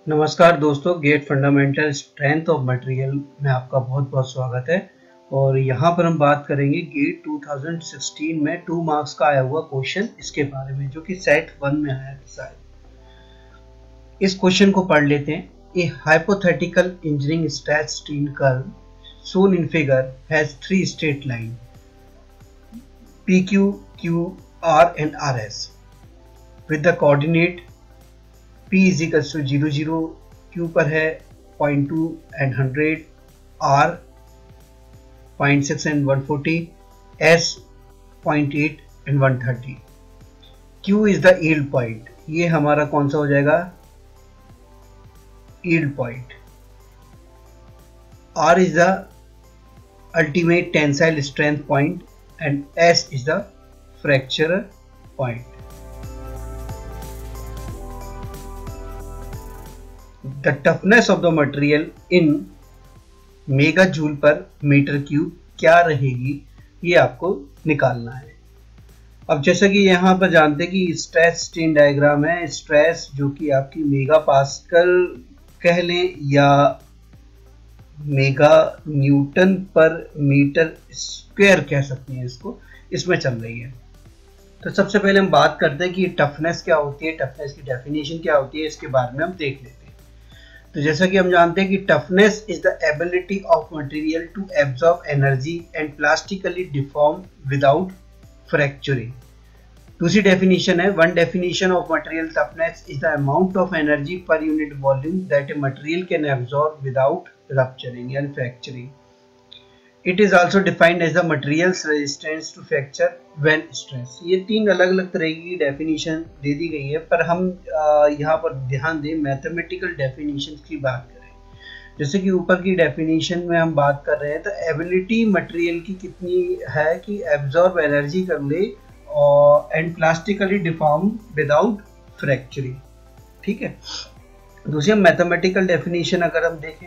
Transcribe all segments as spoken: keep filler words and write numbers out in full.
नमस्कार दोस्तों, GATE fundamental strength of material में आपका बहुत बहुत स्वागत है। और यहाँ पर हम बात करेंगे गेट दो हज़ार सोलह में टू मार्क्स का आया हुआ क्वेश्चन इसके बारे में, जो कि सेट वन में आया था शायद। इस क्वेश्चन को पढ़ लेते हैं। A hypothetical engineering stress strain curve shown in figure has three straight line P Q, Q, R and R S with the coordinate P is equal to zero zero, Q पर है zero point two and one hundred, R zero point six and one forty, S zero point eight and one thirty. Q is the yield point. ये हमारा कौन सा हो जाएगा? yield point. R is the ultimate tensile strength point and S is the fracture point. The toughness of the material in megajoule per metre cube क्या रहेगी, ये आपको निकालना है। अब जैसा कि यहाँ पर जानते हैं कि स्ट्रेस स्ट्रेन डायग्राम है। स्ट्रेस जो कि आपकी मेगा पास्कल कह लें या mega newton per metre square कह सकते हैं, इसको इसमें चल रही है। तो सबसे पहले हम बात करते हैं कि टफनेस क्या होती है, टफनेस की डेफिनेशन क्या होती है, इसके बारे में हम देख लेते हैं। तो जैसा कि हम जानते हैं कि toughness is the ability of material to absorb energy and plastically deform without fracturing. दूसरी डेफिनेशन है, one definition of material toughness is the amount of energy per unit volume that a material can absorb without rupturing and fracturing. It is also defined as the material's resistance to fracture when stressed. ये तीन अलग अलग तरह की definition दे दी गई है, पर हम यहाँ पर ध्यान दें मैथमेटिकल डेफिनेशन की बात करें। जैसे कि ऊपर की डेफिनेशन में हम बात कर रहे हैं, तो एबिलिटी मटेरियल की कितनी है कि एब्जॉर्ब एनर्जी कर ले और and plastically deform without fracturing. ठीक है। दूसरी हम मैथमेटिकल डेफिनेशन अगर हम देखें,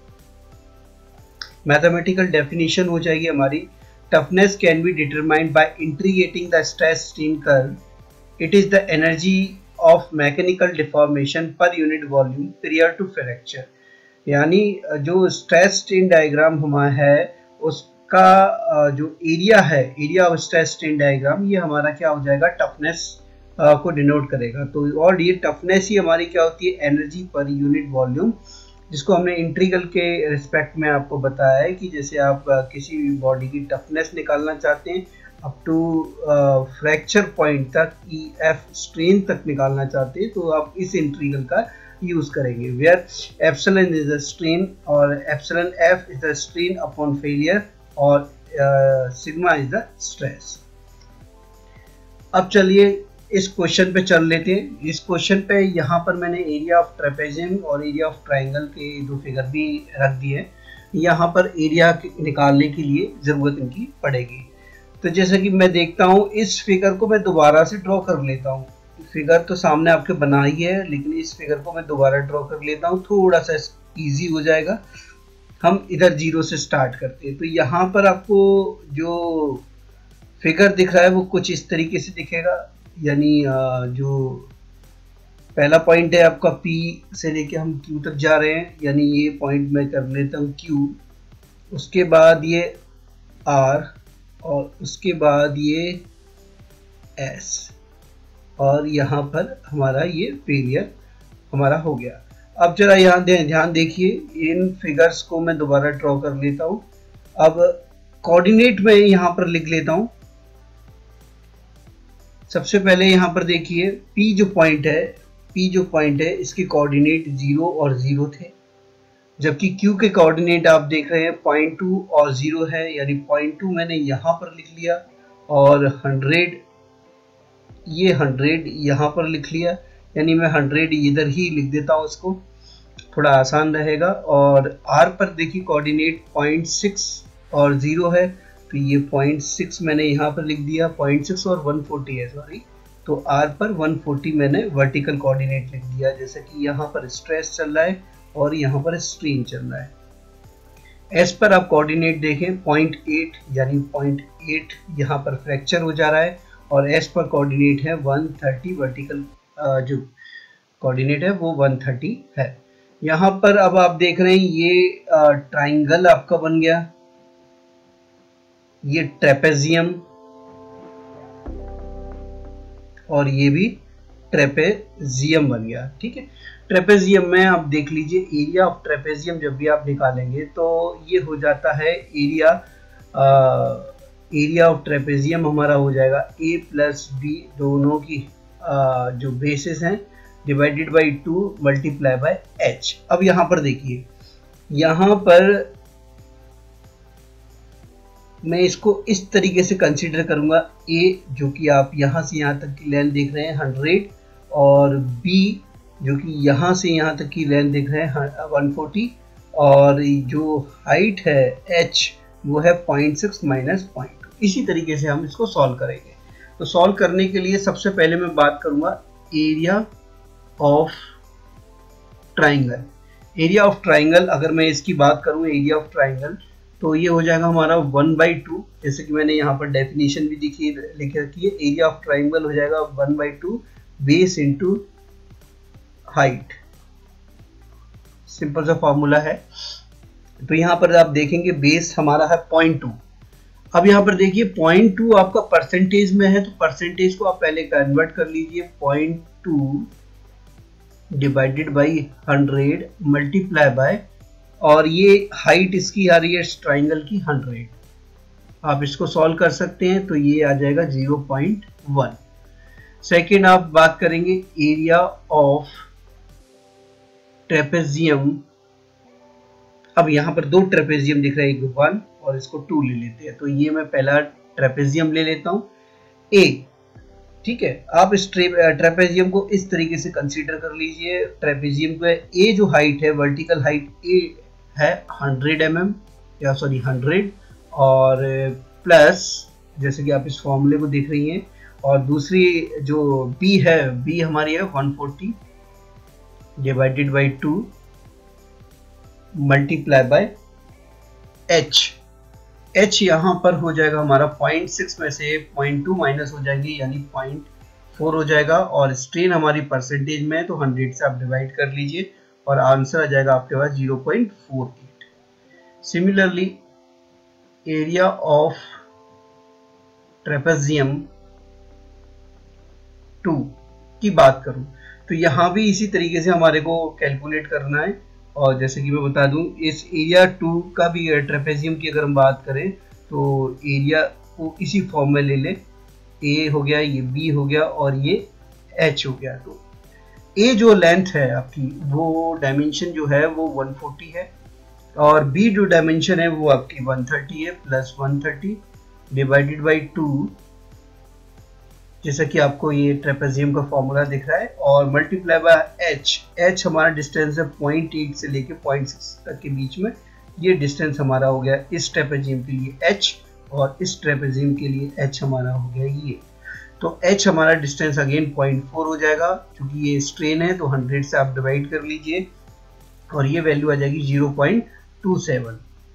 मैथमेटिकल डेफिनेशन हो जाएगी हमारी, toughness can be determined by integrating the stress strain curve. It is the energy of mechanical deformation per unit volume period to fracture. यानी जो स्ट्रेस स्ट्रेन डायग्राम हमारा है उसका जो एरिया है, area of stress strain diagram, ये हमारा क्या हो जाएगा, टफनेस को डिनोट करेगा। तो और ये टफनेस ही हमारी क्या होती है, एनर्जी पर यूनिट वॉल्यूम, जिसको हमने इंटीग्रल के रिस्पेक्ट में आपको बताया है कि जैसे आप किसी भी बॉडी की टफनेस निकालना चाहते हैं अप टू फ्रैक्चर पॉइंट तक, ई एफ स्ट्रेन तक निकालना चाहते हैं, तो आप इस इंटीग्रल का यूज करेंगे, where epsilon is the strain और epsilon f is the strain upon failure और सिग्मा इज द स्ट्रेस। अब चलिए इस क्वेश्चन पे चल लेते हैं। इस क्वेश्चन पे यहाँ पर मैंने एरिया ऑफ ट्रेपेजियम और एरिया ऑफ ट्रायंगल के दो फिगर भी रख दिए हैं। यहाँ पर एरिया निकालने के लिए ज़रूरत इनकी पड़ेगी। तो जैसा कि मैं देखता हूँ, इस फिगर को मैं दोबारा से ड्रॉ कर लेता हूँ। फिगर तो सामने आपके बना ही है, लेकिन इस फिगर को मैं दोबारा ड्रॉ कर लेता हूँ, थोड़ा सा ईजी हो जाएगा। हम इधर जीरो से स्टार्ट करते हैं। तो यहाँ पर आपको जो फिगर दिख रहा है वो कुछ इस तरीके से दिखेगा। यानी जो पहला पॉइंट है आपका P से लेके हम Q तक जा रहे हैं, यानी ये पॉइंट मैं कर लेता हूँ Q, उसके बाद ये R और उसके बाद ये S, और यहाँ पर हमारा ये फेलियर हमारा हो गया। अब जरा यहाँ ध्यान देखिए, इन फिगर्स को मैं दोबारा ड्रॉ कर लेता हूँ। अब कोऑर्डिनेट में यहाँ पर लिख लेता हूँ। सबसे पहले यहाँ पर देखिए, P जो पॉइंट है, P जो पॉइंट है इसके कोऑर्डिनेट जीरो और जीरो थे, जबकि Q के कोऑर्डिनेट आप देख रहे हैं पॉइंट टू और जीरो है, यानी पॉइंट टू मैंने यहाँ पर लिख लिया और हंड्रेड, ये हंड्रेड यहाँ पर लिख लिया, यानी मैं हंड्रेड इधर ही लिख देता हूँ, इसको थोड़ा आसान रहेगा। और R पर देखिए कोऑर्डिनेट पॉइंट सिक्स और जीरो है, तो ये पॉइंट सिक्स मैंने यहाँ पर लिख दिया, पॉइंट सिक्स और वन फोर्टी है सॉरी, तो R पर वन फोर्टी मैंने वर्टिकल कोऑर्डिनेट लिख दिया। जैसे कि यहाँ पर स्ट्रेस चल रहा है और यहाँ पर स्ट्रेन चल रहा है। S पर आप कोऑर्डिनेट देखें पॉइंट एट, यानी पॉइंट एट यहाँ पर फ्रैक्चर हो जा रहा है और एस पर कोऑर्डिनेट है वन थर्टी, वर्टिकल जो कोऑर्डिनेट है वो वन थर्टी है। यहाँ पर अब आप देख रहे हैं ये ट्राइंगल आपका बन गया, ये ट्रेपेजियम और ये भी ट्रेपेजियम बन गया। ठीक है, ट्रेपेजियम में आप देख लीजिए एरिया ऑफ ट्रेपेजियम जब भी आप निकालेंगे तो ये हो जाता है एरिया एरिया ऑफ ट्रेपेजियम हमारा हो जाएगा ए प्लस बी दोनों की आ, जो बेसिस हैं divided by two multiply by h. अब यहाँ पर देखिए, यहाँ पर मैं इसको इस तरीके से कंसीडर करूंगा, ए जो कि आप यहाँ से यहाँ तक की लेंथ देख रहे हैं हंड्रेड, और बी जो कि यहाँ से यहाँ तक की लेंथ देख रहे हैं वन फोर्टी, और जो हाइट है एच वो है point six minus point two. इसी तरीके से हम इसको सॉल्व करेंगे। तो सॉल्व करने के लिए सबसे पहले मैं बात करूंगा area of triangle. Area of triangle अगर मैं इसकी बात करूं एरिया ऑफ ट्राइंगल तो ये हो जाएगा हमारा वन बाई टू, जैसे कि मैंने यहाँ पर डेफिनेशन भी लिखी लिख रखी है। एरिया ऑफ ट्राइंगल हो जाएगा one by two base into height, simple सा फॉर्मूला है। तो यहाँ पर आप देखेंगे बेस हमारा है पॉइंट टू। अब यहाँ पर देखिए पॉइंट टू आपका परसेंटेज में है, तो परसेंटेज को आप पहले कन्वर्ट कर लीजिए, point two divided by hundred multiply by, और ये हाइट इसकी आ रही है ट्राइंगल की हंड्रेड। आप इसको सॉल्व कर सकते हैं तो ये आ जाएगा ज़ीरो पॉइंट वन। सेकेंड आप बात करेंगे एरिया ऑफ ट्रेपेजियम। अब यहाँ पर दो ट्रेपेजियम दिख रहा है, एक वन और इसको टू ले लेते हैं। तो ये मैं पहला ट्रेपेजियम ले लेता हूँ ए। ठीक है, आप इस ट्रेपेजियम को इस तरीके से कंसीडर कर लीजिए। ट्रेपेजियम को ए जो हाइट है वर्टिकल हाइट ए है हंड्रेड एम एम या सॉरी हंड्रेड, और प्लस जैसे कि आप इस फॉर्मूले को देख रही हैं, और दूसरी जो बी है बी हमारी है one forty divided by two multiply by h. H यहाँ पर हो जाएगा हमारा पॉइंट सिक्स में से पॉइंट टू माइनस हो जाएगी यानी पॉइंट फोर हो जाएगा, और स्ट्रेन हमारी परसेंटेज में है तो हंड्रेड से आप डिवाइड कर लीजिए और आंसर आ जाएगा आपके पास zero point four eight. Similarly area of trapezium two की बात करूं तो यहाँ भी इसी तरीके से हमारे को कैलकुलेट करना है। और जैसे कि मैं बता दूं इस एरिया टू का भी ट्रेपेजियम की अगर हम बात करें तो एरिया को इसी फॉर्म में ले ले, ए हो गया, ये बी हो गया और ये एच हो गया। तो ए जो लेंथ है आपकी वो डायमेंशन जो है वो वन फोर्टी है, और बी जो डायमेंशन है वो आपकी वन थर्टी है, plus one thirty divided by two, जैसा कि आपको ये ट्रेपेजियम का फॉर्मूला दिख रहा है, और मल्टीप्लाई बाय एच। एच हमारा डिस्टेंस है पॉइंट एट से लेके पॉइंट सिक्स तक के बीच में, ये डिस्टेंस हमारा हो गया इस ट्रेपेजियम के लिए एच, और इस ट्रेपेजियम के लिए एच हमारा हो गया ये। तो एच हमारा डिस्टेंस अगेन पॉइंट फोर हो जाएगा, क्योंकि ये स्ट्रेन है तो हंड्रेड से आप डिवाइड कर लीजिए और ये वैल्यू आ जाएगी ज़ीरो पॉइंट टू सेवन।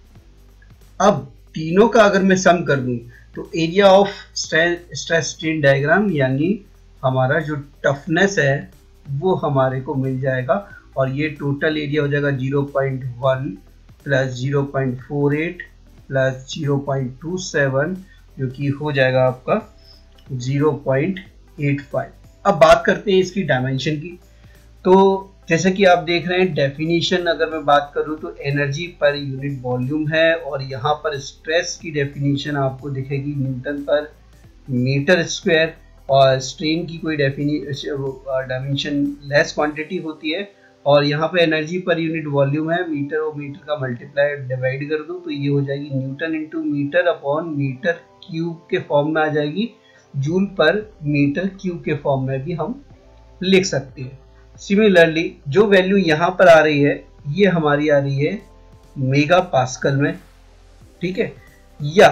अब तीनों का अगर मैं सम कर दूं तो area of stress strain diagram यानी हमारा जो टफनेस है वो हमारे को मिल जाएगा, और ये टोटल एरिया हो जाएगा zero point one plus zero point four eight plus zero point two seven, जो कि हो जाएगा आपका ज़ीरो पॉइंट एट फाइव। अब बात करते हैं इसकी डायमेंशन की। तो जैसे कि आप देख रहे हैं डेफिनेशन अगर मैं बात करूं तो एनर्जी पर यूनिट वॉल्यूम है, और यहाँ पर स्ट्रेस की डेफिनेशन आपको दिखेगी न्यूटन पर मीटर स्क्वायर, और स्ट्रेन की कोई डेफिनेशन डायमेंशन लेस क्वांटिटी होती है, और यहाँ पे एनर्जी पर यूनिट वॉल्यूम है, मीटर और मीटर का मल्टीप्लाई डिवाइड कर दूं तो ये हो जाएगी newton into metre upon metre cube के फॉर्म में आ जाएगी, जूल पर मीटर क्यूब के फॉर्म में भी हम लिख सकते हैं। सिमिलरली जो वैल्यू यहाँ पर आ रही है ये हमारी आ रही है मेगा पास्कल में, ठीक है, या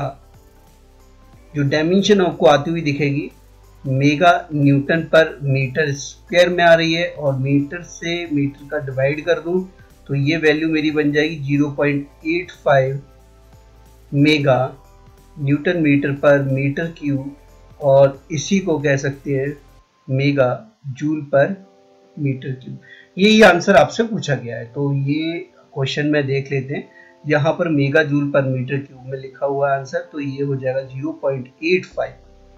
जो डायमेंशन आपको आती हुई दिखेगी mega newton per metre square में आ रही है, और मीटर से मीटर का डिवाइड कर दूं तो ये वैल्यू मेरी बन जाएगी zero point eight five mega newton metre per metre cube, और इसी को कह सकते हैं mega joule per metre cube. यही आंसर आपसे पूछा गया है। तो ये क्वेश्चन में देख लेते हैं, यहाँ पर mega joule per metre cube में लिखा हुआ है आंसर, तो ये हो जाएगा zero point eight five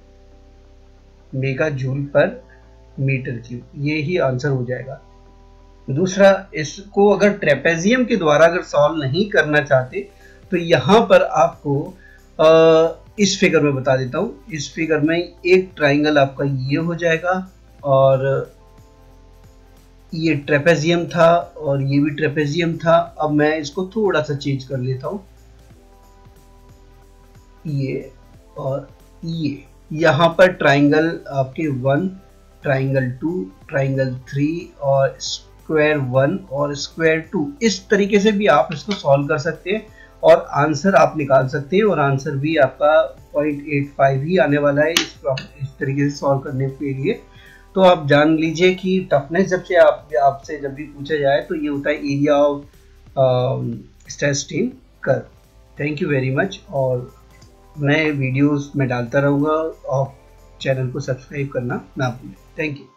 mega joule per metre cube, ये ही आंसर हो जाएगा। दूसरा, इसको अगर ट्रेपेजियम के द्वारा अगर सॉल्व नहीं करना चाहते तो यहाँ पर आपको आ, इस फिगर में बता देता हूँ। इस फिगर में एक ट्राइंगल आपका ये हो जाएगा और ये ट्रेपेजियम था और ये भी ट्रेपेजियम था। अब मैं इसको थोड़ा सा चेंज कर लेता हूँ, ये और ये, यहाँ पर ट्राइंगल आपके one, triangle two, triangle three और स्क्वायर वन और स्क्वायर टू, इस तरीके से भी आप इसको सॉल्व कर सकते हैं और आंसर आप निकाल सकते हैं। और आंसर भी आपका पॉइंट एट फाइव ही आने वाला है इस, इस तरीके से सॉल्व करने के लिए। तो आप जान लीजिए कि टफनेस जब से आप आपसे जब भी पूछा जाए तो ये होता है area of stress strain curve. Thank you very much, और मैं वीडियोस में डालता रहूँगा और चैनल को सब्सक्राइब करना ना भूलें। Thank you.